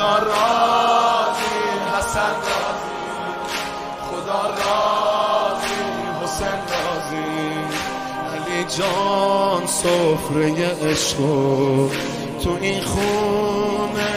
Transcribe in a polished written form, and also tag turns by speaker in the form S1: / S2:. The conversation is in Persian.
S1: خدا راضی حسن راضی، خدا راضی حسین راضی. علی جان سفره عشق تو این خونه